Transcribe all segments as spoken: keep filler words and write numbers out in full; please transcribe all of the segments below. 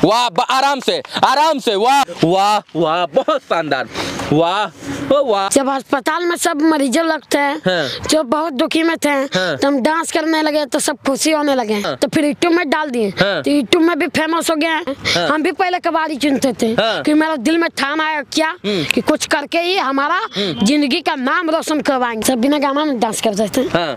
वाह, आराम से आराम से, वाह वाह वाह, बहुत शानदार, वाह ओ वाह। जब अस्पताल में सब मरीजों लगते हैं, हाँ। जो बहुत दुखी में थे, हाँ। तो हम डांस करने लगे तो सब खुशी होने लगे, हाँ। तो फिर यूट्यूब में डाल दिए, हाँ। तो यूट्यूब में भी फेमस हो गए, हाँ। हम भी पहले कबाड़ी चुनते थे, हाँ। कि मेरा दिल में ठान आया क्या कि कुछ करके ही हमारा जिंदगी का नाम रोशन करवाएंगे। सब बिना गाना में डांस करते थे, हाँ।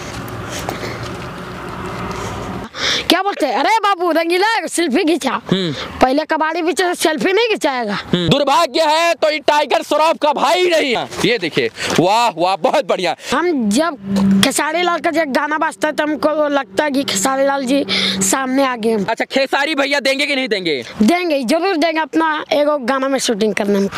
क्या बोलते हैं, अरे बाबू रंगीला सेल्फी खिंचा, पहले कबाड़ी बीच सेल्फी नहीं खिंचाएगा। दुर्भाग्य है तो ये टाइगर श्रॉफ का भाई नहीं है। ये देखिए, वाह वाह, बहुत बढ़िया। हम जब खेसारी लाल का जब गाना बजता है तो हमको लगता है कि खेसारी लाल जी सामने आ गए। अच्छा, खेसारी भैया देंगे कि नहीं देंगे? देंगे, जरूर देंगे, अपना एगो गाना में शूटिंग करने में।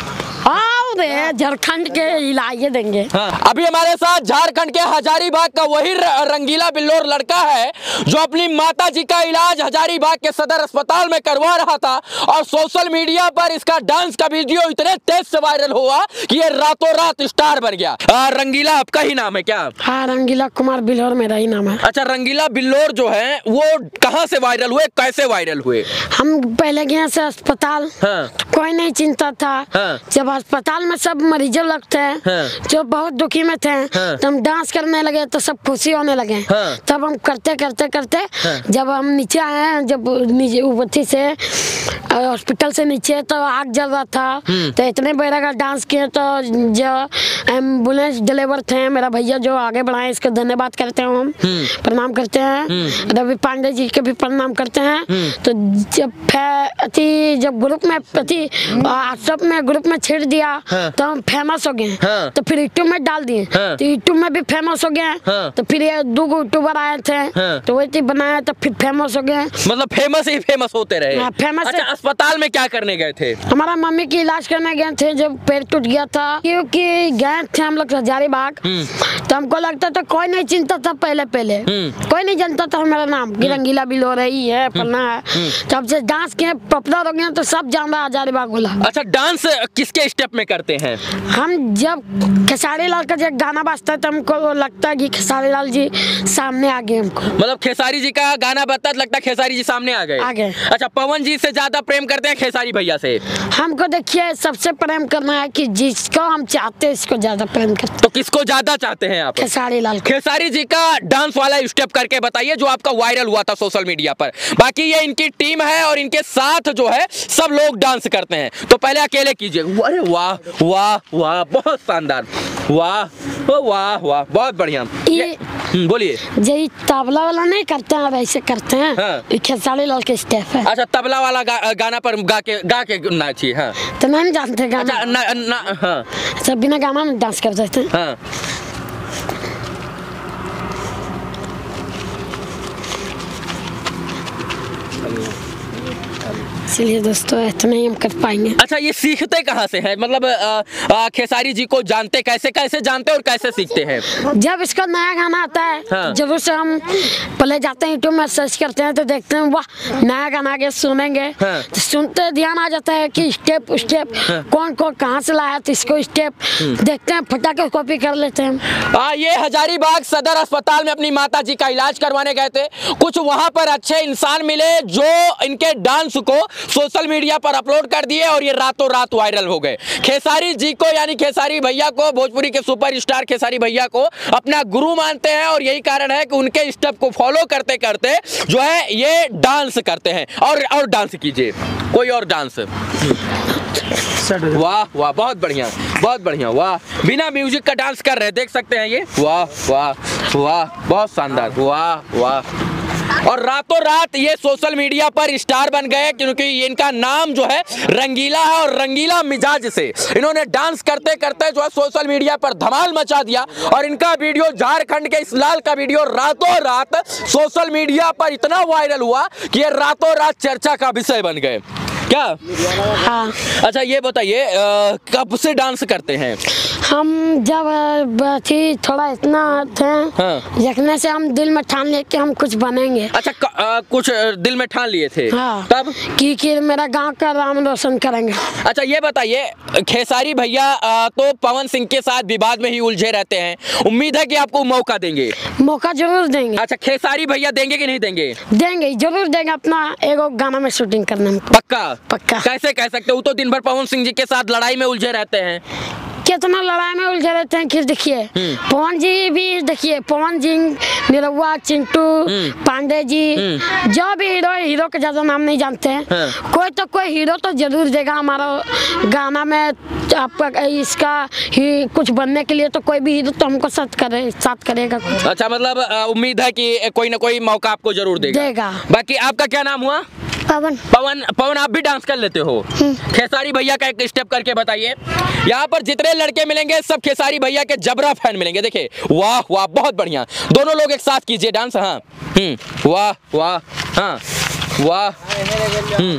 झारखंड के इलाके देंगे, हाँ। अभी हमारे साथ झारखंड के हजारीबाग का वही रंगीला बिल्लोर लड़का है जो अपनी माता जी का इलाज हजारीबाग के सदर अस्पताल में करवा रहा था और सोशल मीडिया पर इसका डांस का वीडियो इतने तेज से वायरल हुआ कि ये रातों रात स्टार बन गया। आ, रंगीला आपका ही नाम है क्या? हाँ, रंगीला कुमार बिल्लोर मेरा ही नाम है। अच्छा, रंगीला बिल्लोर जो है वो कहाँ से वायरल हुए, कैसे वायरल हुए? हम पहले गए से अस्पताल, हाँ। कोई नहीं चिंता था, हाँ। जब अस्पताल में सब मरीजों लगते हैं, हाँ। जो बहुत दुखी में थे, हाँ। तो हम डांस करने लगे तो सब खुशी होने लगे, हाँ। तब हम करते करते करते, हाँ। जब हम नीचे आए हैं, जब नीचे ऊपर से हॉस्पिटल से नीचे तो आग जल रहा था, तो इतने बेरा का डांस किए तो जो एम्बुलेंस ड्राइवर थे मेरा भैया जो आगे बढ़ाए, इसको धन्यवाद करते हैं, हम प्रणाम करते हैं। रवि पांडे जी के भी प्रणाम करते हैं। तो जब अति जब ग्रुप में अति व्हाट्सएप में ग्रुप में छेड़ दिया, हाँ। तो हम फेमस हो गए, हाँ। तो फिर यूट्यूब में डाल दिए, हाँ। तो यूट्यूब में भी फेमस हो गए, हाँ। तो फिर ये दो यूट्यूबर आए थे, हाँ। तो वही बनाया तो फिर फेमस हो गए। मतलब फेमस ही फेमस होते रहे, हाँ, फेमस। अच्छा, अस्पताल में क्या करने गए थे? हमारा मम्मी की इलाज करने गए थे, जब पैर टूट गया था, क्योंकि गए थे हम लोग हजारीबाग, तो हमको लगता था कोई नहीं चिंता था, पहले पहले कोई नहीं जानता था हमारा नाम कि रंगीला बिल्लोर ही है, पढ़ना है। जब से डांस के पॉपुलर हो गए तो सब जान रहा हजारीबाग बोला। अच्छा, डांस किसके स्टेप में करते हैं? हम जब खेसारी लाल का जब गाना बजता है तो हमको लगता है कि खेसारी लाल जी सामने आ गए हमको। मतलब खेसारी जी का गाना बजता है, लगता है खेसारी जी सामने आ गए। आ गए। अच्छा, पवन जी से ज्यादा प्रेम करते हैं खेसारी भैया से? हमको देखिए सबसे प्रेम करना है कि जिसको हम चाहते हैं इसको ज्यादा प्रेम करते। तो किसको ज्यादा चाहते हैं आप? खेसारी लाल। खेसारी जी का डांस वाला स्टेप करके बताइए जो आपका वायरल हुआ था सोशल मीडिया पर। बाकी ये इनकी टीम है और इनके साथ जो है सब लोग डांस करते हैं, तो पहले अकेले कीजिए। अरे वाह वाह वाह, बहुत शानदार, वाह ओ वाह वाह, बहुत बढ़िया। ये बोलिए। जी, तबला वाला नहीं करते हैं, वैसे करते हैं, हाँ। खेसारी लाल के स्टेप है। अच्छा, तबला वाला गा, गाना पर गा के गा के नाचिए, हाँ। तो नहीं जानते गाना? अच्छा, ना, ना, हाँ। सब बिना गाना में डांस करते थे, हाँ। इसलिए दोस्तों इतना ही हम कर पाएंगे। अच्छा, ये सीखते कहाँ से हैं? मतलब आ, आ, खेसारी जी को जानते कैसे कैसे जानते और कैसे सीखते हैं? जब इसका नया गाना आता है, हाँ। जरूर से हम पहले जाते हैं यूट्यूब में सर्च करते हैं, तो देखते हैं वाह नया गाना आगे सुनेंगे, हाँ। तो सुनते ध्यान आ जाता है कि स्टेप स्टेप, हाँ। कौन कौन कहाँ से लाया तो इसको स्टेप देखते हैं, फटाके कॉपी कर लेते हैं। आ, ये हजारीबाग सदर अस्पताल में अपनी माता जी का इलाज करवाने गए थे। कुछ वहाँ पर अच्छे इंसान मिले जो इनके डांस को सोशल मीडिया पर अपलोड कर दिए और ये रातों रात वायरल हो गए। खेसारी जी को यानी खेसारी भैया को, भोजपुरी के सुपरस्टार खेसारी भैया को अपना गुरु मानते हैं और यही कारण है कि उनके स्टेप को फॉलो करते करते जो है ये डांस करते हैं। और और डांस कीजिए, कोई और डांस। वाह वाह, बहुत बढ़िया बहुत बढ़िया, वाह। बिना म्यूजिक का डांस कर रहे हैं, देख सकते हैं ये, वाह वाह वाह, बहुत शानदार, वाह वाह। और रातों रात ये सोशल मीडिया पर स्टार बन गए क्योंकि इनका नाम जो है रंगीला है और रंगीला मिजाज से इन्होंने डांस करते करते जो है सोशल मीडिया पर धमाल मचा दिया। और इनका वीडियो, झारखंड के इस लाल का वीडियो रातों रात सोशल मीडिया पर इतना वायरल हुआ कि ये रातों रात चर्चा का विषय बन गए। क्या? हाँ। अच्छा ये बताइए कब से डांस करते हैं? हम जब थी थोड़ा इतना थे, हाँ। देखने से हम दिल में ठान लिए कि हम कुछ बनेंगे। अच्छा आ, कुछ दिल में ठान लिए थे? हाँ। तब कि, कि मेरा गांव का नाम रोशन करेंगे। अच्छा ये बताइए खेसारी भैया तो पवन सिंह के साथ विवाद में ही उलझे रहते हैं, उम्मीद है कि आपको मौका देंगे? मौका जरूर देंगे। अच्छा खेसारी भैया देंगे कि नहीं देंगे? देंगे, जरूर देंगे, अपना एगो गाना में शूटिंग करने में। पक्का? पक्का। कैसे कह सकते हो, तो दिन भर पवन सिंह जी के साथ लड़ाई में उलझे रहते हैं। कितना लड़ाई में उलझे रहते हैं कि देखिए पवन जी भी, देखिए पवन जी, निरहुआ, चिंटू, पांडे जी, जो भी हीरो हीरो के ज्यादा नाम नहीं जानते हैं। हाँ। कोई तो कोई हीरो तो जरूर देगा हमारा गाना में। आपका इसका ही कुछ बनने के लिए तो कोई भी हीरो तो हमको साथ करे साथ करेगा कुछ। अच्छा मतलब उम्मीद है कि कोई ना कोई मौका आपको जरूर देगा। देगा। बाकी आपका क्या नाम हुआ? पवन। पवन पवन आप भी डांस कर लेते हो? खेसारी भैया का एक स्टेप करके बताइए। यहाँ पर जितने लड़के मिलेंगे सब खेसारी भैया के जबरा फैन मिलेंगे। देखिए वाह वाह बहुत बढ़िया, दोनों लोग एक साथ कीजिए डांस। हाँ हम्म वाह वाह, हाँ वाह हम्म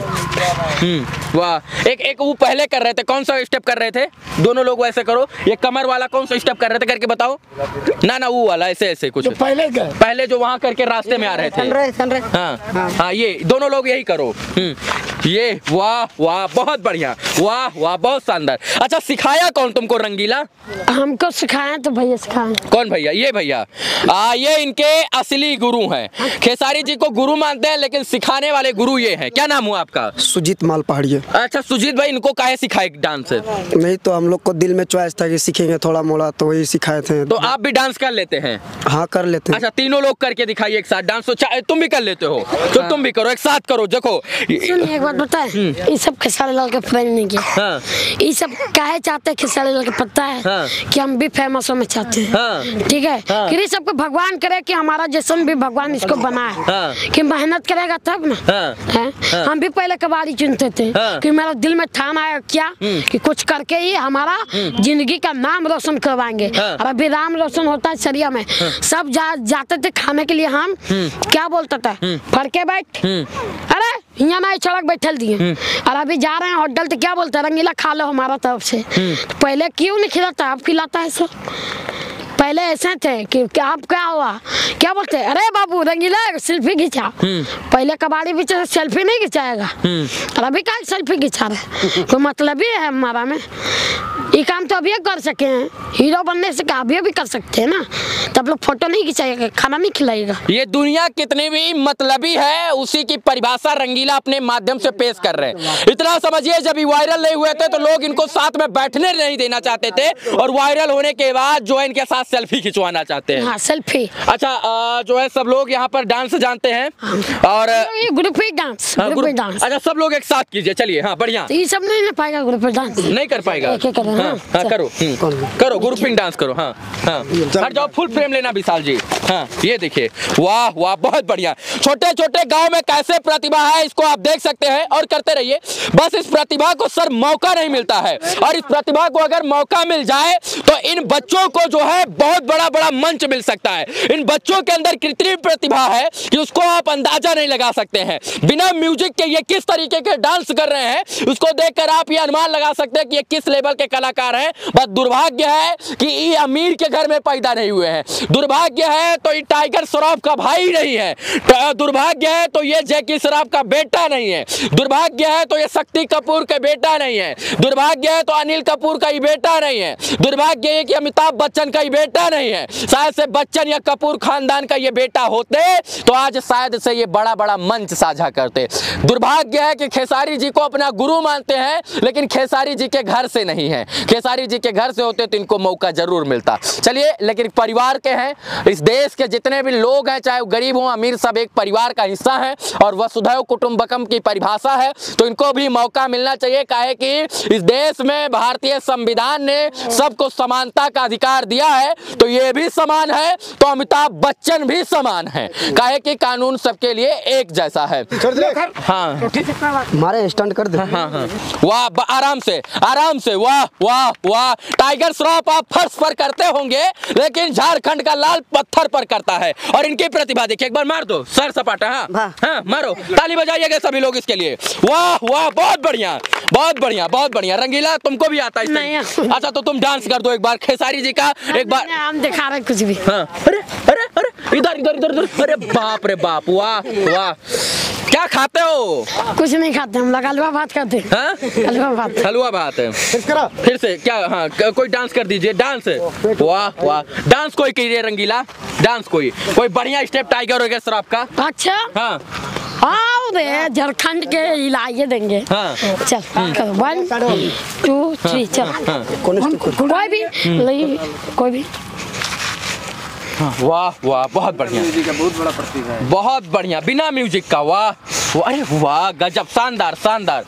हम्म वाह। एक एक वो पहले कर रहे थे, कौन सा स्टेप कर रहे थे? दोनों लोग वैसे करो। ये कमर वाला कौन सा स्टेप कर रहे थे करके बताओ ना। ना वो वाला ऐसे ऐसे कुछ पहले पहले जो वहाँ करके रास्ते में आ रहे थे। हाँ हाँ ये दोनों लोग यही करो। हम्म ये वाह वाह बहुत बढ़िया, वाह वाह बहुत शानदार। अच्छा सिखाया कौन तुमको रंगीला? हमको सिखाया तो भैया सिखाए। कौन भैया? ये भैया आ, ये इनके असली गुरु हैं। खेसारी जी को गुरु मानते हैं लेकिन सिखाने वाले गुरु ये हैं। क्या नाम हुआ आपका? सुजीत माल पहाड़िया। अच्छा सुजीत भाई, इनको काहे सिखाए डांस? नहीं तो हम लोग को दिल में चॉइस था कि सीखेंगे थोड़ा मोड़ा, तो वही सिखाए थे। तो आप भी डांस कर लेते हैं? हाँ कर लेते हैं। अच्छा तीनों लोग करके दिखाइए एक साथ डांस। तो तुम भी कर लेते हो तो तुम भी करो, एक साथ करो। देखो एक बात बताए, ये सब खेसारी लाल के फ्रेंड नहीं किया। हाँ। ये सब काहे चाहते हैं खेसारी लाल के, पता है? हाँ। कि हम भी फेमस होना चाहते हैं। हाँ। ठीक है। हाँ। कि सबको भगवान करे कि हमारा जैसन भी भगवान इसको बनाए। हाँ। कि मेहनत करेगा तब ना। हाँ। है? हाँ। हम भी पहले कबाड़ी चुनते थे। हाँ। कि मेरा दिल में ठान आया क्या कि कुछ करके ही हमारा जिंदगी का नाम रोशन करवाएंगे। हाँ। और अभी नाम रोशन होता है सरिया में। हाँ। सब जा, जाते थे खाने के लिए, हम क्या बोलते थे, फड़के बैठ, अरे यहाँ ना सड़क बैठल दिए, और अभी जा रहे हैं होटल तो क्या बोलते हैं, रंगीला खा लो हमारा तरफ से। तो पहले क्यों नहीं खिलाता, अब खिलाता है सर। पहले ऐसे थे कि क्या आप क्या हुआ, क्या बोलते हैं, अरे बाबू रंगीला सेल्फी खिंचा। पहले कबाड़ी बीच सेल्फी नहीं खिंचाएगा, और अभी क्या सेल्फी खिंचा रहे, कोई मतलब ही है हमारा में। ये काम तो अभी कर सके हैं, हीरो बनने से क्या अभी भी कर सकते हैं ना। तब लोग फोटो नहीं खिंचाएगा, खाना नहीं खिलाएगा। ये दुनिया कितनी भी मतलबी है उसी की परिभाषा रंगीला अपने माध्यम से पेश कर रहे हैं। इतना समझिए जब ये वायरल नहीं हुए थे तो लोग इनको साथ में बैठने नहीं देना चाहते थे, और वायरल होने के बाद जो है इनके साथ सेल्फी खिंचवाना चाहते हैं। हाँ, सेल्फी। अच्छा आ, जो है सब लोग यहाँ पर डांस जानते हैं। हाँ। और ये ग्रुप ही डांस, हाँ, ग्रुप डांस। अच्छा सब लोग एक साथ कीजिए, चलिए। हाँ बढ़िया। तो ये सब नहीं कर पाएगा, ग्रुप डांस नहीं कर पाएगा। हाँ, हाँ, करो करो ग्रुपिंग डांस करो। हाँ हाँ हट जाओ, फुल फ्रेम लेना विशाल जी। हाँ ये देखिए वाह वाह बहुत बढ़िया। छोटे छोटे गांव में कैसे प्रतिभा है इसको आप देख सकते हैं और करते रहिए। बस इस प्रतिभा को सर मौका नहीं मिलता है, और इस प्रतिभा को अगर मौका मिल जाए तो इन बच्चों को जो है बहुत बड़ा बड़ा मंच मिल सकता है। इन बच्चों के अंदर कृत्रिम प्रतिभा है कि उसको आप अंदाजा नहीं लगा सकते हैं। बिना म्यूजिक के ये किस तरीके के डांस कर रहे हैं उसको देखकर आप ये अनुमान लगा सकते हैं कि ये किस लेवल के कलाकार हैं। बस दुर्भाग्य है कि ये अमीर के घर में पैदा नहीं हुए हैं, दुर्भाग्य है तो ये टाइगर श्रॉफ का भाई नहीं है, दुर्भाग्य है तो ये जैकी श्रॉफ का बेटा नहीं है, दुर्भाग्य है तो ये शक्ति कपूर का बेटा नहीं है, दुर्भाग्य है तो अनिल कपूर का ही बेटा नहीं है, दुर्भाग्य है कि अमिताभ बच्चन का ही बेटा नहीं है। शायद से बच्चन या कपूर खानदान का ये बेटा होते तो आज शायद से ये बड़ा बड़ा मंच साझा करते। दुर्भाग्य है कि खेसारी जी को अपना गुरु मानते हैं लेकिन खेसारी जी के घर से नहीं है। खेसारी जी के घर से होते तो इनको मौका जरूर मिलता। चलिए लेकिन परिवार के हैं, इस देश के जितने भी लोग हैं चाहे वो गरीब हो अमीर सब एक परिवार का हिस्सा है, और वसुधैव कुटुंबकम की परिभाषा है तो इनको भी मौका मिलना चाहिए। काहे कि इस देश में भारतीय संविधान ने सबको समानता का अधिकार दिया है, तो ये भी समान है तो अमिताभ बच्चन भी समान है। काहे कि कानून सबके लिए एक जैसा है। हाँ हमारे स्टैंड कर दे। हाँ हाँ वाह आराम से आराम से वाह वाह वाह, टाइगर श्रॉफ आप फर्श पर करते होंगे लेकिन झारखंड का लाल पत्थर पर करता है। और इनकी प्रतिभा देखिए, एक बार मार दो सर सपाटा। हाँ हाँ मारो, ताली बजाइएगा सभी लोग इसके लिए। वाह वाह, बहुत बढ़िया बहुत बढ़िया बहुत बढ़िया। रंगीला तुमको भी आता है? नहीं। अच्छा तो तुम डांस कर दो एक बार खेसारी जी का, एक बार। हम दिखा रहे कुछ भी। हाँ, अरे अरे अरे इधर इधर इधर इधर, अरे बाप रे बाप, वाह वाह। क्या खाते हो? कुछ नहीं खाते हम लोग, हलवा भात खाते हैं। हाँ? हलवा भात। हलवा भात है। फिर से क्या? हाँ, कोई डांस कर दीजिए, डांस। वाह वाह, डांस कोई कीजिए रंगीला, डांस कोई कोई बढ़िया स्टेप टाइगर वगैरह श्रॉफ का। अच्छा हाँ आओ रे, झारखंड के इलाके देंगे। हाँ। चल वन टू थ्री, चल कोई भी नहीं, कोई भी। वाह वाह, बहुत बढ़िया, बहुत बड़ा प्रतिभा है, बहुत बढ़िया, बिना म्यूजिक का। वाह वाह, अरे वाह, गजब, शानदार शानदार,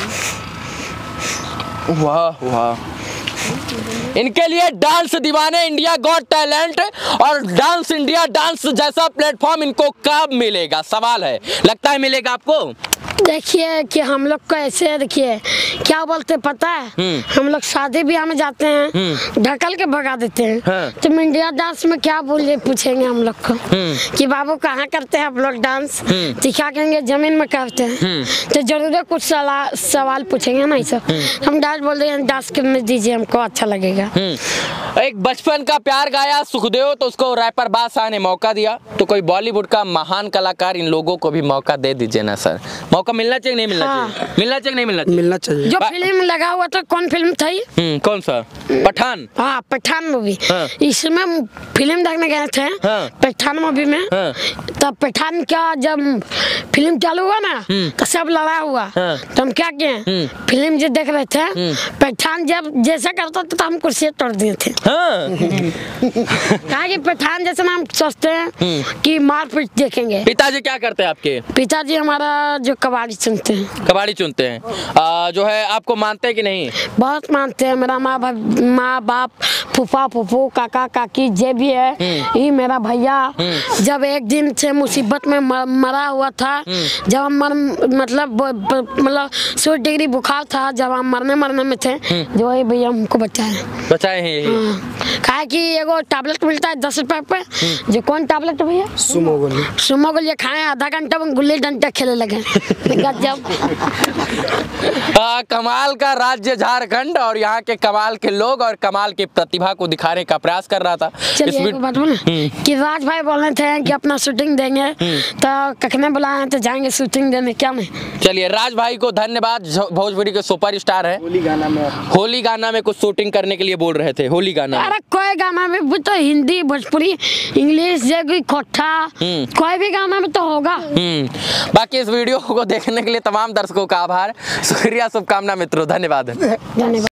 वाह वाह। इनके लिए dance Deewane India got talent और डांस इंडिया डांस जैसा प्लेटफॉर्म इनको कब मिलेगा, सवाल है। लगता है मिलेगा आपको? देखिए कि हम लोग को ऐसे, देखिए क्या बोलते पता है, हम लोग शादी ब्याह में जाते हैं ढकल के भगा देते हैं। हाँ। तो इंडिया डांस में क्या बोले पूछेंगे हम लोग को कि बाबू कहाँ करते हैं आप लोग डांस, तो क्या कहेंगे जमीन में करते हैं। तो जरूर कुछ सवाल पूछेंगे ना, सब हम डांस बोल रहे हैं, डांस करने दीजिए हमको, अच्छा लगेगा। एक बचपन का प्यार गाया सुखदेव, तो उसको रैपर बादशाह ने मौका दिया, तो कोई बॉलीवुड का महान कलाकार इन लोगों को भी मौका दे दीजिए ना सर। मौका मिलना चाहिए नहीं मिलना हाँ। चाहिए? मिलना चाहिए नहीं मिलना चाहिए? मिलना चाहिए। जो फिल्म लगा हुआ था, कौन फिल्म थी? हम्म, कौन सा? पठान। हाँ पठान मूवी। हाँ। इसमें फिल्म देखने गए थे। हाँ। पठान मूवी में। हाँ। तब पठान का जब फिल्म चालू हुआ ना तो सब लड़ा हुआ। हाँ। तो हम क्या किए, फिल्म जो देख रहे थे, पठान जब जैसा करता था तो हम कुर्सी तोड़ दिए थे। हाँ। कहा कि पठान जैसे ना हम सोचते हैं कि मार पीट देखेंगे। पिताजी क्या करते हैं आपके? पिताजी हमारा जो कबाड़ी चुनते हैं। कबाड़ी चुनते हैं। आ, जो है आपको मानते हैं कि नहीं? बहुत मानते हैं। मेरा माँ माँ बाप, फूफा फूफू, काका काकी जे भी है, ये मेरा भैया जब एक दिन से मुसीबत में मरा हुआ था, जब हम मर मतलब मतलब सौ डिग्री बुखार था, जब हम मरने मरने में थे, जो है भैया हमको बचाए बचाए हैं। खाए कि एगो टैबलेट मिलता है दस रुपए पे, जो कौन टैबलेट है भैया? सुमो गोली। सुमो गोली खाए, आधा घंटा में गुल्ली डंडा खेलने लगे। गजब। आ, कमाल का राज्य झारखंड, और यहाँ के कमाल के लोग और कमाल की प्रतिभा को दिखाने का प्रयास कर रहा था। चलिए एक बात बोले कि राज भाई बोल रहे थे कि अपना शूटिंग देंगे, तो कखने बुलाए हैं तो जाएंगे शूटिंग देने, क्या नहीं? चलिए राज भाई को धन्यवाद, भोजपुरी के सुपर स्टार है। होली गाना में होली गाना में कुछ शूटिंग करने के लिए बोल रहे थे। होली गाना, अरे कोई गाना में भी तो हिंदी भोजपुरी इंग्लिश जैसे खोटा, कोई भी गाना में तो होगा। बाकी इस वीडियो को देखने के लिए तमाम दर्शकों का आभार, शुक्रिया, शुभकामना मित्रों, धन्यवाद। धन्यवाद।